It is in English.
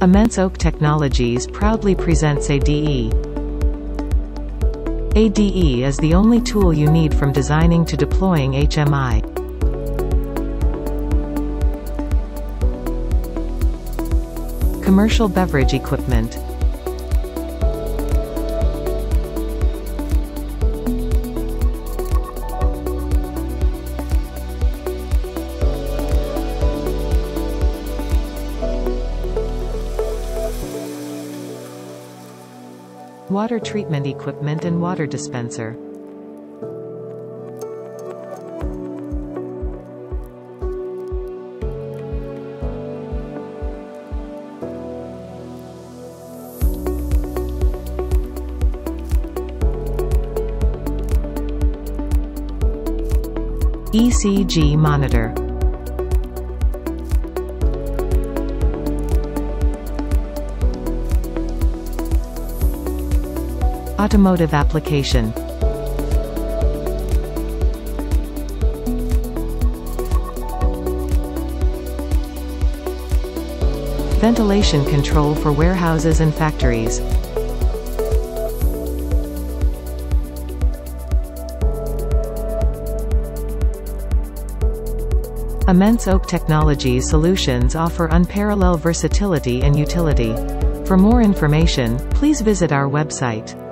Immense Oak Technologies proudly presents ADE. ADE is the only tool you need from designing to deploying HMI. Commercial beverage equipment. Water treatment equipment and water dispenser. ECG monitor. Automotive application. Ventilation control for warehouses and factories. Immense Oak Technologies solutions offer unparalleled versatility and utility. For more information, please visit our website.